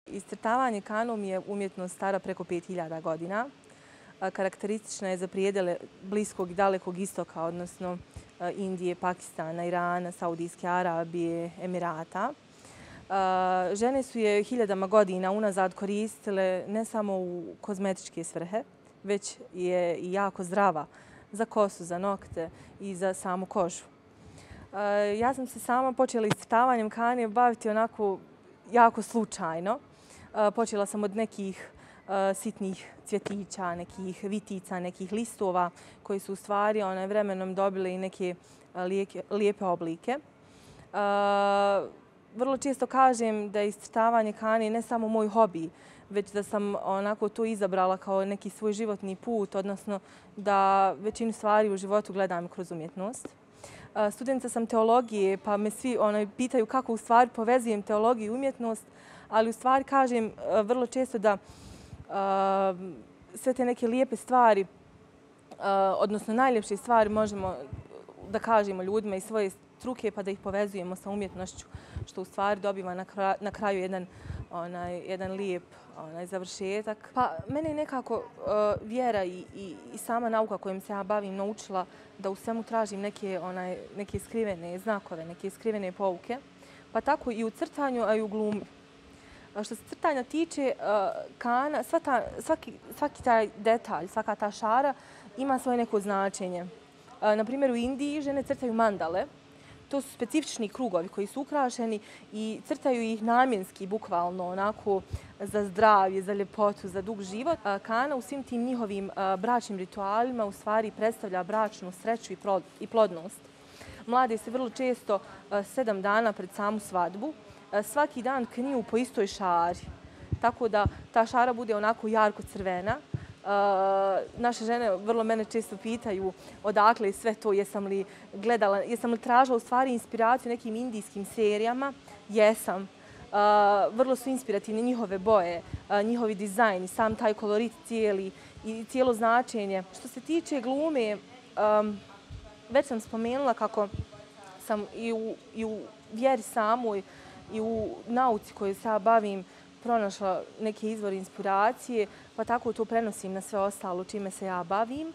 Iscrtavanje kanom je umjetnost stara preko 5000 godina. Karakteristična je za prijedele Bliskog i Dalekog istoka, odnosno Indije, Pakistana, Irana, Saudijske Arabije, Emirata. Žene su je hiljadama godina unazad koristile ne samo u kozmetičke svrhe, već je i jako zdrava za kosu, za nokte i za samu kožu. Ja sam se sama počela iscrtavanjem kane baviti onako jako slučajno. Počela sam od nekih sitnih cvjetića, nekih vitica, nekih listova koji su u stvari vremenom dobile i neke lijepe oblike. Vrlo često kažem da je iscrtavanje kane ne samo moj hobi, već da sam onako to izabrala kao neki svoj životni put, odnosno da većinu stvari u životu gledam kroz umjetnost. Studentica sam teologije, pa me svi pitaju kako u stvari povezujem teologiju i umjetnost, ali u stvari kažem vrlo često da sve te neke lijepe stvari, odnosno najljepše stvari možemo da kažemo ljudima iz svoje struke pa da ih povezujemo sa umjetnošću, što u stvari dobiva na kraju jedan lijep završetak. Pa mene je nekako vjera i sama nauka kojom se ja bavim naučila da u svemu tražim neke skrivene znakove, neke skrivene pouke. Pa tako i u crtanju, a i u glumi. Što se crtanja tiče, kana, svaki taj detalj, svaka ta šara ima svoje neko značenje. Na primjer, u Indiji žene crtaju mandale. To su specifični krugovi koji su ukrašeni i crtaju ih namjenski, bukvalno, onako za zdravlje, za ljepotu, za dug život. Kana u svim tim njihovim bračnim ritualima u stvari predstavlja bračnu sreću i plodnost. Mlade se vrlo često 7 dana pred samu svadbu svaki dan kniju po istoj šari, tako da ta šara bude onako jarko crvena. Naše žene vrlo mene često pitaju odakle je sve to, jesam li tražila u stvari inspiraciju nekim indijskim serijama. Jesam. Vrlo su inspirativne njihove boje, njihovi dizajni, sam taj kolorit cijeli i cijelo značenje. Što se tiče glume, već sam spomenula kako sam i u vjeri samoj i u nauci kojoj se ja bavim pronašla neke izvore inspiracije, pa tako to prenosim na sve ostalo čime se ja bavim.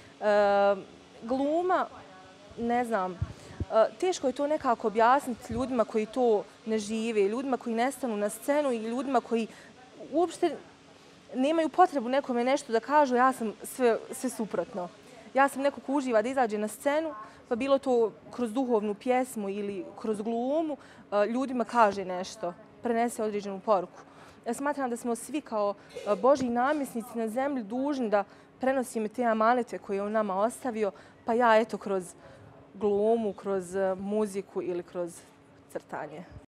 Gluma, ne znam, teško je to nekako objasniti ljudima koji to ne žive, ljudima koji ne stanu na scenu i ljudima koji uopšte nemaju potrebu nekome nešto da kažu, ja sam sve suprotno. Ja sam neko ko uživa da izađe na scenu, pa bilo to kroz duhovnu pjesmu ili kroz glumu, ljudima kaže nešto, prenese određenu poruku. Ja smatram da smo svi kao Božji namjesnici na zemlji dužni da prenosimo te amanete koje je on nama ostavio, pa ja eto kroz glumu, kroz muziku ili kroz crtanje.